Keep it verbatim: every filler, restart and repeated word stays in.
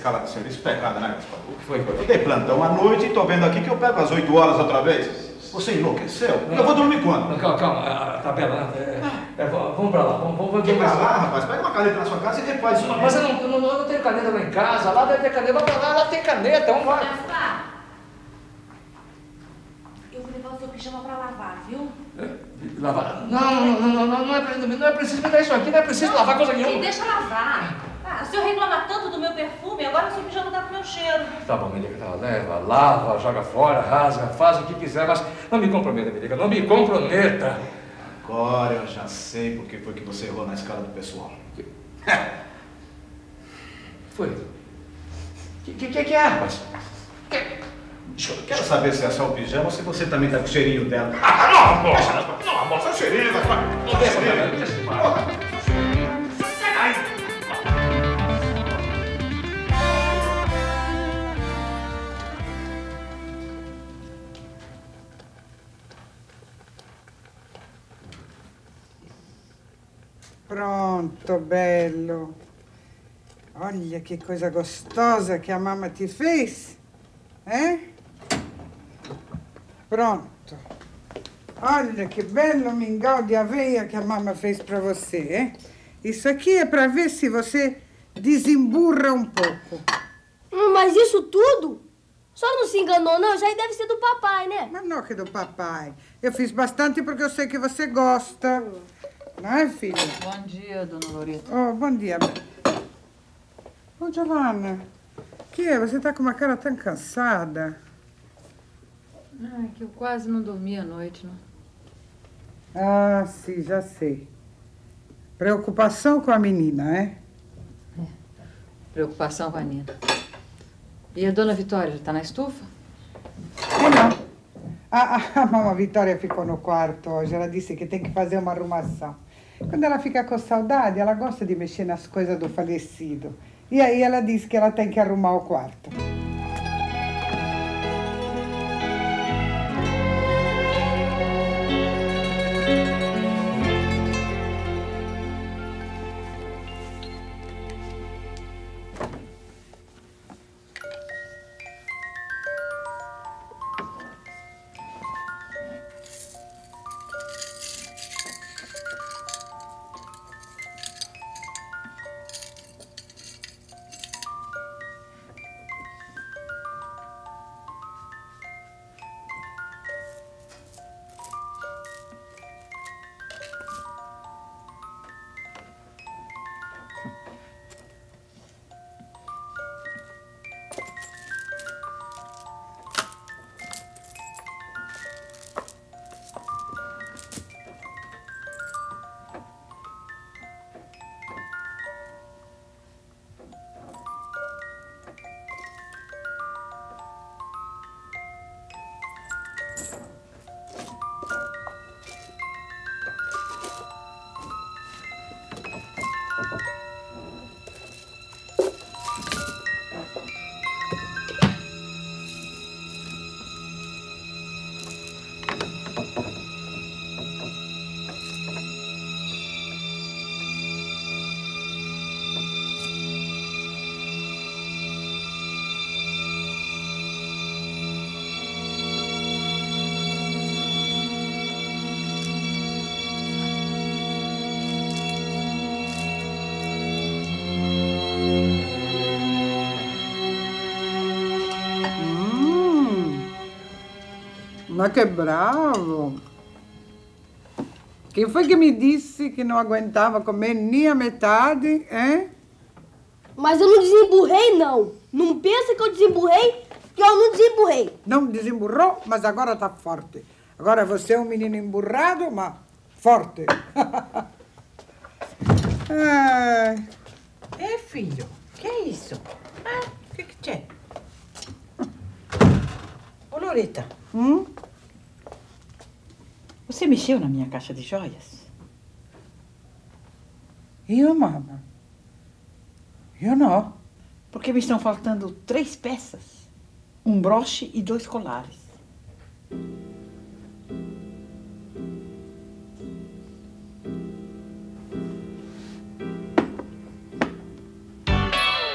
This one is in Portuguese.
escala da senhora. Isso é pecado, né, Gaspar? O que foi, foi? Eu dei plantão à noite e tô vendo aqui que eu pego às oito horas outra vez. Você enlouqueceu? Não. Eu vou dormir quando? Não, calma, calma, Tabela. É, é, vamos pra lá, vamos, vamos ver. Vem pra lá, rapaz. Pega uma caneta na sua casa e refaz isso. Mas eu não, eu, não, eu não tenho caneta lá em casa. Lá deve ter caneta. Vai pra lá, lá tem caneta. Vamos lá. Gaspar, eu vou levar o seu pijama pra lavar, viu? É, lavar? Não, não, não, não, não, é, não é preciso me dar isso aqui. Não é preciso não, lavar coisa nenhuma. Sim, deixa lavar. Ah, o senhor reclama tanto do meu perfume, agora o seu pijama tá com meu cheiro. Tá bom, me liga, tá, leva, lava, joga fora, rasga, faz o que quiser, mas não me comprometa, me liga, não me comprometa. Agora eu já sei por que foi que você errou na escala do pessoal. Foi? Que que, que que é, rapaz? Que... Quero saber se é só o pijama ou se você também tá com o cheirinho dela. Ah, não, amor! Não, amor, só cheirinho, Gaspar. Não deixa, não deixa. Pronto, bello. Olha que coisa gostosa que a mamma ti fez. Eh? Pronto. Olha que bello mingau de aveia que a mamma fez para você, eh? Isso aqui é para ver se você desemburra um pouco. Hum, mas isso tudo? Só não se enganou, não? Já deve ser do papai, né? Mas não que do papai. Eu fiz bastante porque eu sei que você gosta. Não é, filha? Bom dia, dona Loreta. Oh, bom dia. Ô, Giovanna, que é? Você tá com uma cara tão cansada. Ah, é que eu quase não dormi à noite, não? Ah, sim, já sei. Preocupação com a menina, é? É. Preocupação com a Nina. E a dona Vitória, já tá na estufa? É, não. A, a, a mamãe Vitória ficou no quarto hoje. Ela disse que tem que fazer uma arrumação. Quando ela fica com saudade, ela gosta de mexer nas coisas do falecido. E aí ela disse que ela tem que arrumar o quarto. Ma che bravo! Quem foi que me disse que não aguentava comer nem a metade, hein? Mas eu não desemburrei, não. Não pensa que eu desemburrei, que eu não desemburrei. Não desemburrou, mas agora tá forte. Agora você é um menino emburrado, mas forte. Ai. É, filho, que é isso? Ah, o que que c'è? Ô, Loreta. Hum? Você mexeu na minha caixa de joias? Eu, mamma? Eu não. Porque me estão faltando três peças. Um broche e dois colares.